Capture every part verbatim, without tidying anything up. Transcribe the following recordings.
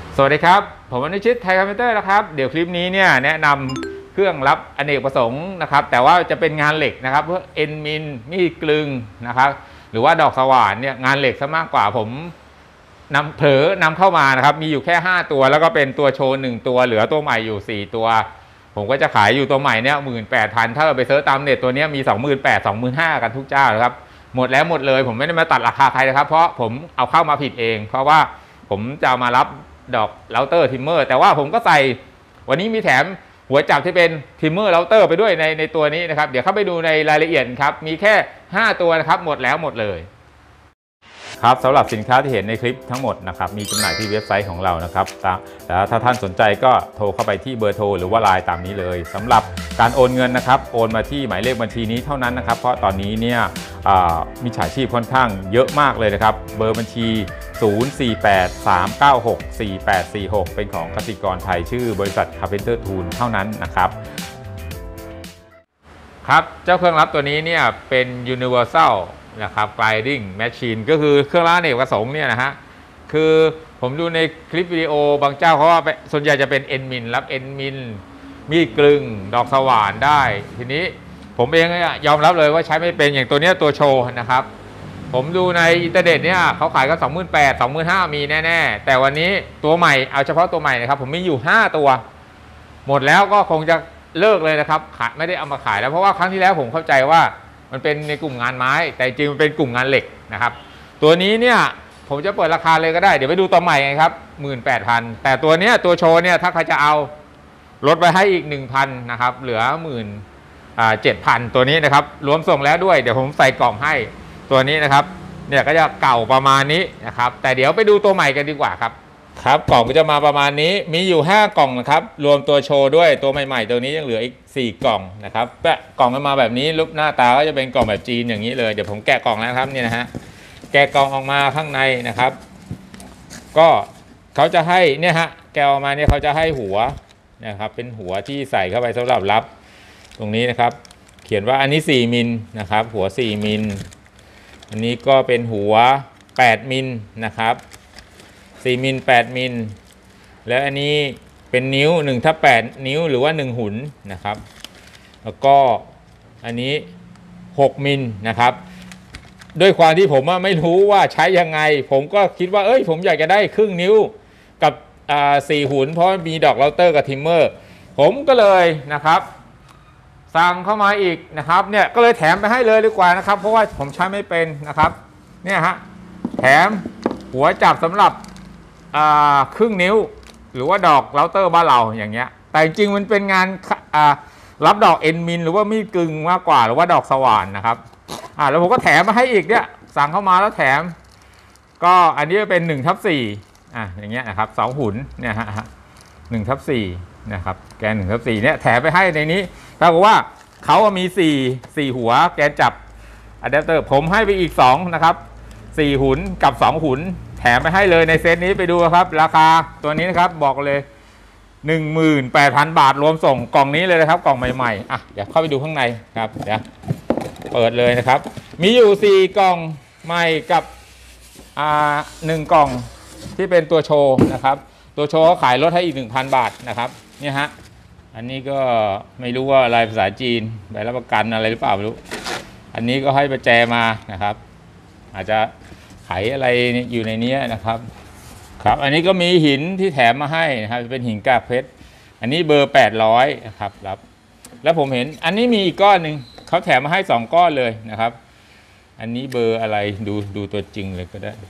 สวัสดีครับผมอนุชิตไทยคอมพิวเตอร์นะครับเดี๋ยวคลิปนี้เนี่ยแนะนำเครื่องรับอเนกประสงค์นะครับแต่ว่าจะเป็นงานเหล็กนะครับเพื่อเอ็นมินมีดกลึงนะครับหรือว่าดอกสว่านเนี่ยงานเหล็กซะมากกว่าผมนำเผลอนำเข้ามานะครับมีอยู่แค่ห้าตัวแล้วก็เป็นตัวโชว์หนึ่งตัวเหลือตัวใหม่อยู่สี่ตัวผมก็จะขายอยู่ตัวใหม่เนี่ยหมื่นแปดพันถ้าเราไปเซิร์ชตามเน็ตตัวนี้มีสองหมื่นแปด สองหมื่นห้ากันทุกเจ้านะครับหมดแล้วหมดเลยผมไม่ได้มาตัดราคาใครนะครับเพราะผมเอาเข้ามาผิดเองเพราะว่าผมจะมารับดอกเราเตอร์ทิมเมอร์แต่ว่าผมก็ใส่วันนี้มีแถมหัวจับที่เป็นทิมเมอร์เราเตอร์ไปด้วยในในตัวนี้นะครับเดี๋ยวเข้าไปดูในรายละเอียดครับมีแค่ห้าตัวนะครับหมดแล้วหมดเลยครับสำหรับสินค้าที่เห็นในคลิปทั้งหมดนะครับมีจำหน่ายที่เว็บไซต์ของเรานะครับแต่ถ้าท่านสนใจก็โทรเข้าไปที่เบอร์โทรหรือว่าไลน์ตามนี้เลยสำหรับการโอนเงินนะครับโอนมาที่หมายเลขบัญชีนี้เท่านั้นนะครับเพราะตอนนี้เนี่ยมิจฉาชีพค่อนข้างเยอะมากเลยนะครับเบอร์บัญชีศูนย์ สี่ แปด สาม เก้า หก สี่ แปด สี่ หกเป็นของกสิกรไทยชื่อบริษัท Carpenter Tool เท่านั้นนะครับครับเจ้าเครื่องรับตัวนี้เนี่ยเป็น Universal นะครับ Grinding Machine ก็คือเครื่องรับอเนกประสงค์เนี่ยนะฮะคือผมดูในคลิปวิดีโอบางเจ้าเขาว่าส่วนใหญ่จะเป็นเอ็นมินรับเอ็นมินมีดกลึงดอกสว่านได้ทีนี้ผมเองยอมรับเลยว่าใช้ไม่เป็นอย่างตัวนี้ตัวโชว์นะครับผมดูในอินเทอร์เน็ตเนี่ยเขาขายก็ สองหมื่นแปด สองหมื่นห้า มีแน่ๆแต่วันนี้ตัวใหม่เอาเฉพาะตัวใหม่นะครับผมมีอยู่ห้าตัวหมดแล้วก็คงจะเลิกเลยนะครับขายไม่ได้เอามาขายแล้วเพราะว่าครั้งที่แล้วผมเข้าใจว่ามันเป็นในกลุ่มงานไม้แต่จริงมันเป็นกลุ่มงานเหล็กนะครับตัวนี้เนี่ยผมจะเปิดราคาเลยก็ได้เดี๋ยวไปดูตัวใหม่ไงครับ หนึ่งหมื่นแปดพัน แต่ตัวเนี้ยตัวโชว์เนี่ยถ้าใครจะเอาลดไปให้อีก หนึ่งพัน นะครับเหลือ หนึ่งหมื่นเจ็ดพัน ตัวนี้นะครับรวมส่งแล้วด้วยเดี๋ยวผมใส่กล่องให้ตัวนี้นะครับเนี่ยก็จะเก่าประมาณนี้นะครับแต่เดี๋ยวไปดูตัวใหม่กันดีกว่าครับครับกล่องก็จะมาประมาณนี้มีอยู่ห้ากล่องนะครับรวมตัวโชว์ด้วยตัวใหม่ๆตัวนี้ยังเหลืออีกสี่กล่องนะครับแปะกล่องกันมาแบบนี้รูปหน้าตาก็จะเป็นกล่องแบบจีนอย่างนี้เลยเดี๋ยวผมแกะกล่องแล้วครับนี่นะฮะแกะกล่องออกมาข้างในนะครับก็เขาจะให้เนี่ยฮะแกะออกมาเนี่ยเขาจะให้หัวนะครับเป็นหัวที่ใส่เข้าไปสำหรับรับตรงนี้นะครับเขียนว่าอันนี้สี่มิลนะครับหัวสี่มิลอันนี้ก็เป็นหัวแปดมิลนะครับสี่มิลแปดมิลแล้วอันนี้เป็นนิ้วหนึ่งทับแปดนิ้วหรือว่าหนึ่งหุนนะครับแล้วก็อันนี้หกมิลนะครับด้วยความที่ผมไม่รู้ว่าใช้ยังไงผมก็คิดว่าเอ้ยผมอยากจะได้ครึ่งนิ้วกับสี่หุนเพราะมีดอกเราเตอร์กับทิมเมอร์ผมก็เลยนะครับสั่งเข้ามาอีกนะครับเนี่ยก็เลยแถมไปให้เลยดีกว่านะครับเพราะว่าผมใช้ไม่เป็นนะครับเนี่ยฮะแถมหัวจับสำหรับครึ่งนิ้วหรือว่าดอกเราเตอร์บ้านเราอย่างเงี้ยแต่จริงมันเป็นงานรับดอกเอ็นมินหรือว่ามีดกึ่งมากกว่าหรือว่าดอกสว่านนะครับอ่าแล้วผมก็แถมมาให้อีกเนี่ยสั่งเข้ามาแล้วแถมก็อันนี้เป็นหนึ่งทับสี่อ่ะอย่างเงี้ยนะครับสองหุนเนี่ยฮะหนึ่งทับสี่นะครับแกนหนึ่งทับสี่เนี่ยแถมไปให้ในนี้ถ้าบอกว่าเขามีสี่ สี่หัวแกนจับอะแดปเตอร์ผมให้ไปอีกสองนะครับสี่หุนกับสองหุนแถมไปให้เลยในเซตนี้ไปดูครับราคาตัวนี้นะครับบอกเลย หนึ่งหมื่นแปดพัน บาทรวมส่งกล่องนี้เลยนะครับกล่องใหม่ๆอ่ะเดี๋ยวเข้าไปดูข้างในครับเดี๋ยวเปิดเลยนะครับมีอยู่สี่กล่องใหม่กับอ่าหนึ่งกล่องที่เป็นตัวโชว์นะครับตัวโชว์เขาขายลดให้อีก หนึ่งพัน บาทนะครับเนี่ยฮะอันนี้ก็ไม่รู้ว่าอะไรภาษาจีนใบรับประกันอะไรหรือเปล่าไม่รู้อันนี้ก็ให้ประแจมานะครับอาจจะไขอะไรอยู่ในนี้นะครับครับอันนี้ก็มีหินที่แถมมาให้นะครับเป็นหินกากเพชรอันนี้เบอร์แปดร้อยนะครับรับแล้วผมเห็นอันนี้มีอีกก้อนหนึ่งเขาแถมมาให้สองก้อนเลยนะครับอันนี้เบอร์อะไรดูดูตัวจริงเลยก็ได้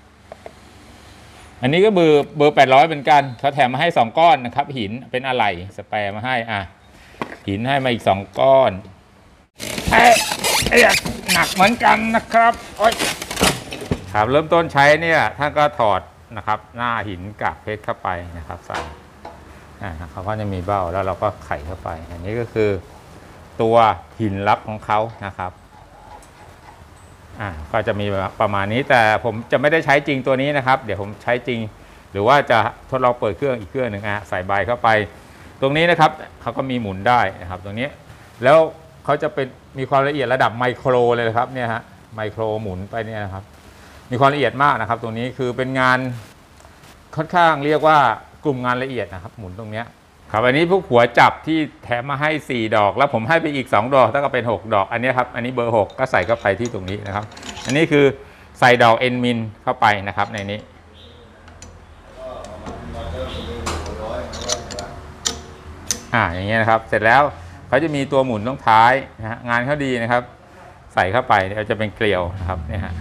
อันนี้ก็เบอร์เบอร์แปดร้อยเหมือนกันเขาแถมมาให้สองก้อนนะครับหินเป็นอะไหล่สแปร์มาให้อ่ะหินให้มาอีกสองก้อนเอ๊ะหนักเหมือนกันนะครับโอ๊ยครับเริ่มต้นใช้เนี่ยท่านก็ถอดนะครับหน้าหินกากเพชรเข้าไปนะครับใส่อ่าเขาก็จะมีเบ้าแล้วเราก็ไขเข้าไปอันนี้ก็คือตัวหินลับของเขานะครับอ่าก็จะมีประมาณนี้แต่ผมจะไม่ได้ใช้จริงตัวนี้นะครับเดี๋ยวผมใช้จริงหรือว่าจะทดลองเปิดเครื่องอีกเครื่องหนึ่งอ่ะใส่ใบเข้าไปตรงนี้นะครับเขาก็มีหมุนได้นะครับตรงนี้แล้วเขาจะเป็นมีความละเอียดระดับไมโครเลยนะครับเนี่ยฮะไมโครหมุนไปเนี่ยนะครับมีความละเอียดมากนะครับตรงนี้คือเป็นงานค่อนข้างเรียกว่ากลุ่มงานละเอียดนะครับหมุนตรงเนี้ยครับอันนี้พวกหัวจับที่แถมมาให้สี่ดอกแล้วผมให้ไปอีกสองดอกถ้าก็เป็นหกดอกอันนี้ครับอันนี้เบอร์หกก็ใส่เข้าไปที่ตรงนี้นะครับอันนี้คือใส่ดอกเอ็นมินเข้าไปนะครับในนี้อ่าอย่างเงี้ยนะครับเสร็จแล้วเขาจะมีตัวหมุนตรงท้ายนะฮะงานเขาดีนะครับใส่เข้าไปเดี๋ยวจะเป็นเกลียวนะครับเนี่ยฮะ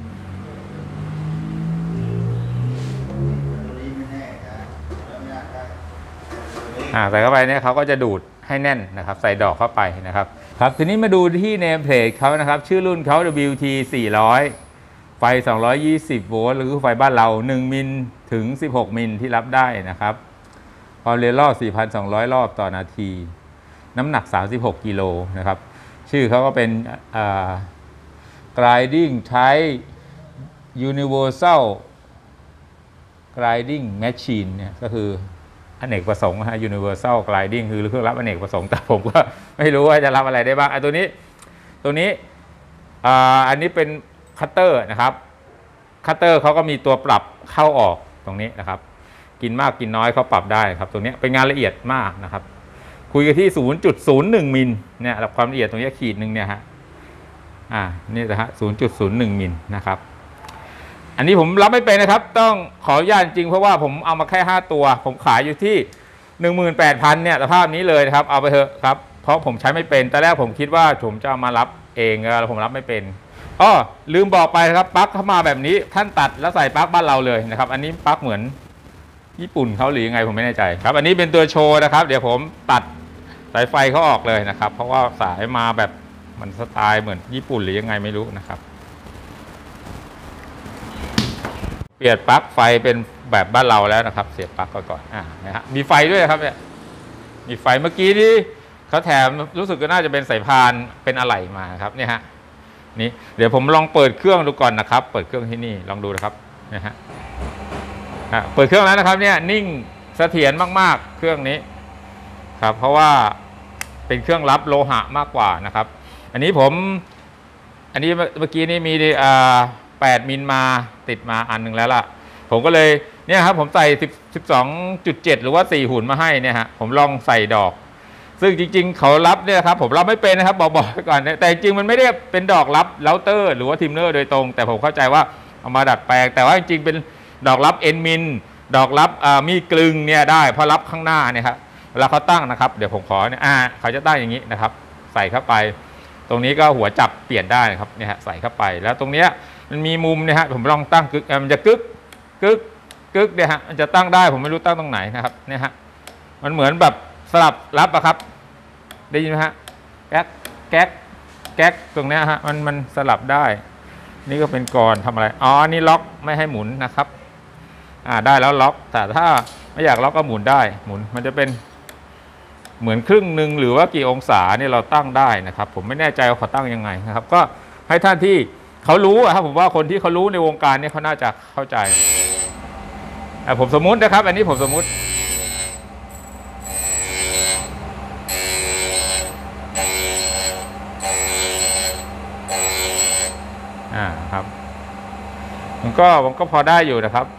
อ่าใส่เข้าไปเนี่ยเขาก็จะดูดให้แน่นนะครับใส่ดอกเข้าไปนะครับครับทีนี้มาดูที่เนมเพลทเขานะครับชื่อรุ่นเขา ดับเบิลยู ที สี่ร้อยไฟสองร้อยยี่สิบโวลต์หรือไฟบ้านเราหนึ่งมิลถึงสิบหกมิลที่รับได้นะครับความเร็วรอบ สี่พันสองร้อย รอบต่อนาทีน้ำหนักสามสิบหกกิโลนะครับชื่อเขาก็เป็นอ่า Gliding Type Universal Gliding Machine เนี่ยก็คืออเนกประสงค์นะฮะ Universal Gliding คือเครื่องรับอเนกประสงค์แต่ผมก็ไม่รู้ว่าจะรับอะไรได้บ้างไอ้ตัวนี้ตัวนี้อ่าอันนี้เป็นคัตเตอร์นะครับคัตเตอร์เขาก็มีตัวปรับเข้าออกตรงนี้นะครับกินมากกินน้อยเขาปรับได้ครับตรงนี้เป็นงานละเอียดมากนะครับคุยกันที่ ศูนย์จุดศูนย์หนึ่ง มิลเนี่ยความละเอียดตรงนี้ขีดหนึ่งเนี่ยฮะอ่านี่นะฮะ ศูนย์จุดศูนย์หนึ่ง มิลนะครับอันนี้ผมรับไม่เป็นนะครับต้องขออนุญาตจริงเพราะว่าผมเอามาแค่ห้าตัวผมขายอยู่ที่ หนึ่งหมื่นแปดพัน เนี่ยสภาพนี้เลยนะครับเอาไปเถอะครับเพราะผมใช้ไม่เป็นตอนแรกผมคิดว่าผมจะเอามารับเองแล้วผมรับไม่เป็นอ้อลืมบอกไปนะครับปลั๊กเข้ามาแบบนี้ท่านตัดแล้วใส่ปลั๊กบ้านเราเลยนะครับอันนี้ปลั๊กเหมือนญี่ปุ่นเขาหรือยังไงผมไม่แน่ใจครับอันนี้เป็นตัวโชว์นะครับเดี๋ยวผมตัดสายไฟเขาออกเลยนะครับเพราะว่าสายมาแบบมันสไตล์เหมือนญี่ปุ่นหรือยังไงไม่รู้นะครับเปลี่ยนปลั๊กไฟเป็นแบบบ้านเราแล้วนะครับเสียบปลั๊กก่อนอ่านะฮะมีไฟด้วยครับเนี่ยมีไฟเมื่อกี้ที่เขาแถมรู้สึกก็น่าจะเป็นสายพานเป็นอะไหล่มาครับเนี่ยฮะนี่เดี๋ยวผมลองเปิดเครื่องดูก่อนนะครับเปิดเครื่องที่นี่ลองดูนะครับนะฮะเปิดเครื่องแล้วนะครับเนี่ยนิ่งเสถียรมากๆเครื่องนี้ครับเพราะว่าเป็นเครื่องรับโลหะมากกว่านะครับอันนี้ผมอันนี้เมื่อกี้นี่มีอ่าแปดมิลมาติดมาอันหนึ่งแล้วล่ะผมก็เลยเนี่ยครับผมใส่สิบสองจุดเจ็ดหรือว่าสี่หุ่นมาให้เนี่ยฮะผมลองใส่ดอกซึ่งจริงๆเขารับเนี่ยครับผมรับไม่เป็นนะครับบอกบอกก่อนแต่จริงมันไม่ได้เป็นดอกรับเราเตอร์หรือว่าทิมเนอร์โดยตรงแต่ผมเข้าใจว่าเอามาดัดแปลงแต่ว่าจริงๆเป็นดอกรับเอ็นมินดอกรับมีกลึงเนี่ยได้เพราะรับข้างหน้าเนี่ยครับเวลาเขาตั้งนะครับเดี๋ยวผมขอเนี่ยอ่าเขาจะตั้งอย่างนี้นะครับใส่เข้าไปตรงนี้ก็หัวจับเปลี่ยนได้นะครับเนี่ยฮะใส่เข้าไปแล้วตรงเนี้ยมันมีมุมเนี่ยฮะผมลองตั้งกึกมันจะกึกกึกกึกเนี่ยฮะมันจะตั้งได้ผมไม่รู้ตั้งตรงไหนนะครับเนี่ยฮะมันเหมือนแบบสลับรับอะครับได้ยินไหมฮะแก๊กแก๊กแก๊กตรงเนี้ยฮะมันมันสลับได้นี่ก็เป็นกรทำอะไรอ๋อนี่ล็อกไม่ให้หมุนนะครับอ่าได้แล้วล็อกแต่ถ้าไม่อยากล็อกก็หมุนได้หมุนมันจะเป็นเหมือนครึ่งหนึ่งหรือว่ากี่องศาเนี่ยเราตั้งได้นะครับผมไม่แน่ใจว่าเขาตั้งยังไงนะครับก็ให้ท่านที่เขารู้อะครับผมว่าคนที่เขารู้ในวงการเนี่ยเขาน่าจะเข้าใจอ่าผมสมมุตินะครับอันนี้ผมสมมุติอ่าครับมันก็มันก็พอได้อยู่นะครับ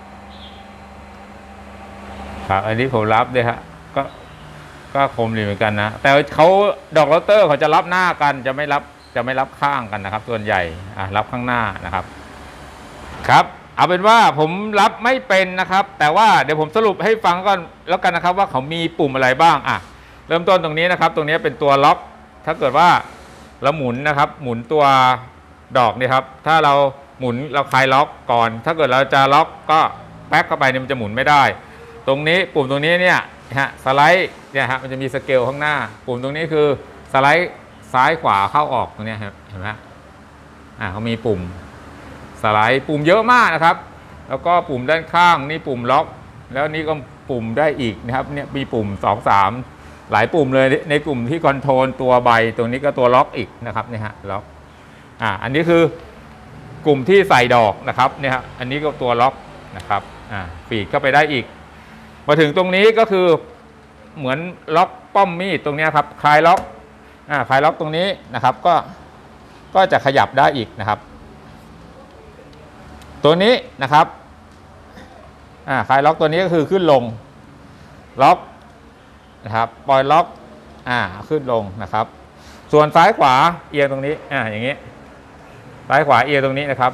ครับอันนี้ผมรับเลยฮะก็ก็คมดีเหมือนกันนะแต่เขาดอกเราเตอร์เขาจะรับหน้ากันจะไม่รับจะไม่รับข้างกันนะครับส่วนใหญ่อ่ะรับข้างหน้านะครับครับเอาเป็นว่าผมรับไม่เป็นนะครับแต่ว่าเดี๋ยวผมสรุปให้ฟังก่อนแล้วกันนะครับว่าเขามีปุ่มอะไรบ้างอ่ะเริ่มต้นตรงนี้นะครับตรงนี้เป็นตัวล็อกถ้าเกิดว่าเราหมุนนะครับหมุนตัวดอกนี่ครับถ้าเราหมุนเราคลายล็อกก่อนถ้าเกิดเราจะล็อกก็แป๊กเข้าไปเนี่ยมันจะหมุนไม่ได้ตรงนี้ปุ่มตรงนี้เนี่ยฮะสไลด์เนี่ยฮะมันจะมีสเกลข้างหน้าปุ่มตรงนี้คือสไลด์ซ้ายขวาเข้าออกตรงนี้ครับเห็นไหมอ่าเขามีปุ่มสไลด์ปุ่มเยอะมากนะครับแล้วก็ปุ่มด้านข้างนี่ปุ่มล็อกแล้วนี่ก็ปุ่มได้อีกนะครับเนี่ยมีปุ่มสอง สามหลายปุ่มเลยในกลุ่มที่คอนโทรลตัวใบตรงนี้ก็ตัวล็อกอีกนะครับเนี่ยฮะล็อกอ่าอันนี้คือกลุ่มที่ใส่ดอกนะครับเนี่ยฮะอันนี้ก็ตัวล็อกนะครับอ่าปีกเข้าไปได้อีกมาถึงตรงนี้ก็คือเหมือนล็อกป้อมมีดตรงนี้ครับคลายล็อกอ่าคลายล็อกตรงนี้นะครับก็ก็จะขยับได้อีกนะครับตัวนี้นะครับอ่าคลายล็อกตัวนี้ก็คือขึ้นลงล็อกนะครับปล่อยล็อกอ่าขึ้นลงนะครับส่วนซ้ายขวาเอียงตรงนี้อ่าอย่างนี้ซ้ายขวาเอียงตรงนี้นะครับ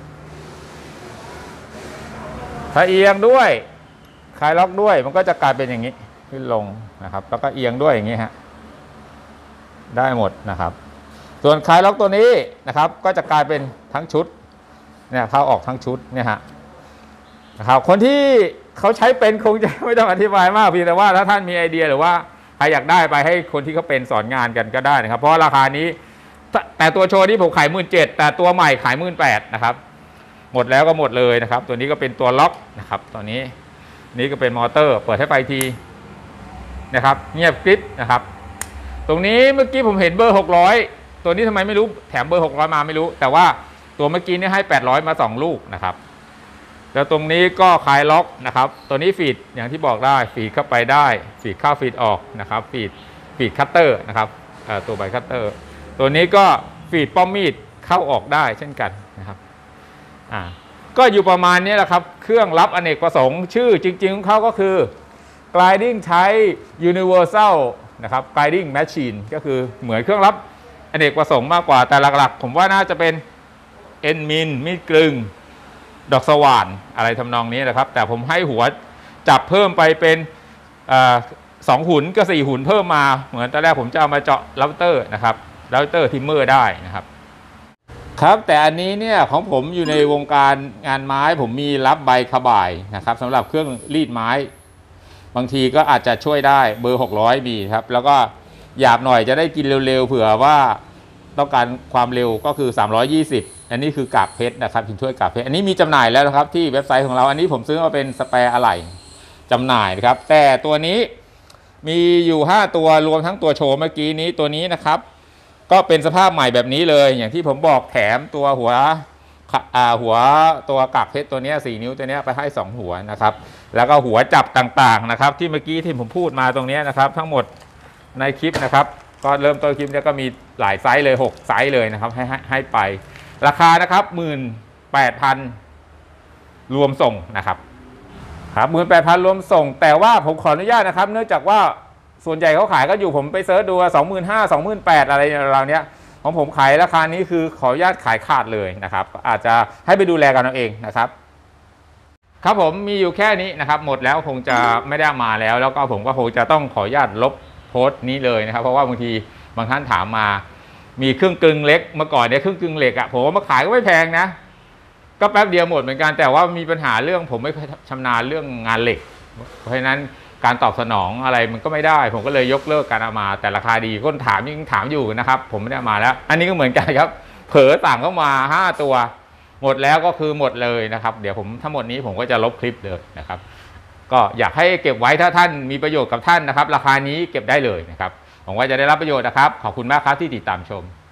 ถ้าเอียงด้วยคลายล็อกด้วยมันก็จะกลายเป็นอย่างนี้ขึ้นลงนะครับแล้วก็เอียงด้วยอย่างนี้ฮะได้หมดนะครับส่วนคลายล็อกตัวนี้นะครับก็จะกลายเป็นทั้งชุดเนี่ยเข้าออกทั้งชุดเนี่ยฮะนะครับคนที่เขาใช้เป็นคงจะไม่ต้องอธิบายมากเพียงแต่ว่าถ้าท่านมีไอเดียหรือว่าใครอยากได้ไปให้คนที่เขาเป็นสอนงานกันก็ได้นะครับเพราะราคานี้แต่ตัวโชว์นี้ผมขายหมื่นเจ็ดแต่ตัวใหม่ขายหมื่นแปดนะครับหมดแล้วก็หมดเลยนะครับตัวนี้ก็เป็นตัวล็อกนะครับตัวนี้นี่ก็เป็นมอเตอร์เปิดให้ไฟทีนะครับเงียบกริบนะครับตรงนี้เมื่อกี้ผมเห็นเบอร์หกร้อยตัวนี้ทำไมไม่รู้แถมเบอร์หกร้อยมาไม่รู้แต่ว่าตัวเมื่อกี้นี่ให้แปดร้อยมาสองลูกนะครับแล้วตรงนี้ก็คลายล็อกนะครับตัวนี้ฟีดอย่างที่บอกได้ฟีดเข้าไปได้ฟีดเข้าฟีดออกนะครับฟีดฟีดคัตเตอร์นะครับตัวใบคัตเตอร์ตัวนี้ก็ฟีดป้อมมีดเข้าออกได้เช่นกันนะครับอ่าก็อยู่ประมาณนี้แหละครับเครื่องรับอเนกประสงค์ชื่อจริงๆของเขาก็คือ Gliding ใช้ Universal นะครับ Gliding Machine ก็คือเหมือนเครื่องรับอเนกประสงค์มากกว่าแต่หลักๆผมว่าน่าจะเป็นเอ็นมินมีดกลึงดอกสว่านอะไรทำนองนี้นะครับแต่ผมให้หัวจับเพิ่มไปเป็นสองหุ่นก็สี่หุ่นเพิ่มมาเหมือนตอนแรกผมจะเอามาเจาะเราเตอร์นะครับเราเตอร์ทิมเมอร์ได้นะครับครับแต่อันนี้เนี่ยของผมอยู่ในวงการงานไม้ผมมีรับใบขบ่ายนะครับสำหรับเครื่องรีดไม้บางทีก็อาจจะช่วยได้เบอร์หกร้อยมีครับแล้วก็หยาบหน่อยจะได้กินเร็วๆเผื่อว่าต้องการความเร็วก็คือสามร้อยยี่สิบอันนี้คือกากเพชรนะครับชิ้นถ้วยกากเพชรอันนี้มีจำหน่ายแล้วนะครับที่เว็บไซต์ของเราอันนี้ผมซื้อมาเป็นสแปร์อะไหล่จำหน่ายนะครับแต่ตัวนี้มีอยู่ห้าตัวรวมทั้งตัวโชว์เมื่อกี้นี้ตัวนี้นะครับก็เป็นสภาพใหม่แบบนี้เลยอย่างที่ผมบอกแถมตัวหัวหัวตัวกากเพชรตัวนี้สี่นิ้วตัวนี้ไปให้สองหัวนะครับแล้วก็หัวจับต่างๆนะครับที่เมื่อกี้ที่ผมพูดมาตรงนี้นะครับทั้งหมดในคลิปนะครับก็เริ่มต้นคลิปนี้ก็มีหลายไซส์เลยหกไซส์เลยนะครับให้ให้ไปราคานะครับ หนึ่งหมื่นแปดพัน รวมส่งนะครับครับ หนึ่งหมื่นแปดพัน รวมส่งแต่ว่าผมขออนุญาตนะครับเนื่องจากว่าส่วนใหญ่เขาขายก็อยู่ผมไปเซิร์ชดู สองหมื่นห้าพัน สองหมื่นแปดพัน อะไรราวเนี้ยของผมขายราคานี้คือขออนุญาตขายขาดเลยนะครับอาจจะให้ไปดูแลกันเอาเองนะครับครับผมมีอยู่แค่นี้นะครับหมดแล้วคงจะไม่ได้มาแล้วแล้วก็ผมก็คงจะต้องขออนุญาตลบโพสต์นี้เลยนะครับเพราะว่าบางทีบางท่านถามมามีเครื่องกลึงเล็กเมื่อก่อนเนี่ยเครื่องกลึงเหล็กอะผมว่ามาขายก็ไม่แพงนะก็แป๊บเดียวหมดเหมือนกันแต่ว่ามีปัญหาเรื่องผมไม่ชำนาญเรื่องงานเหล็กเพราะฉะนั้นการตอบสนองอะไรมันก็ไม่ได้ผมก็เลยยกเลิกการเอามาแต่ราคาดีคนถามยังถามอยู่นะครับผมไม่ได้เอามาแล้วอันนี้ก็เหมือนกันครับเผลอต่างเข้ามาห้าตัวหมดแล้วก็คือหมดเลยนะครับเดี๋ยวผมทั้งหมดนี้ผมก็จะลบคลิปเลยนะครับก็อยากให้เก็บไว้ถ้าท่านมีประโยชน์กับท่านนะครับราคานี้เก็บได้เลยนะครับหวังว่าจะได้รับประโยชน์นะครับขอบคุณมากครับที่ติดตามชม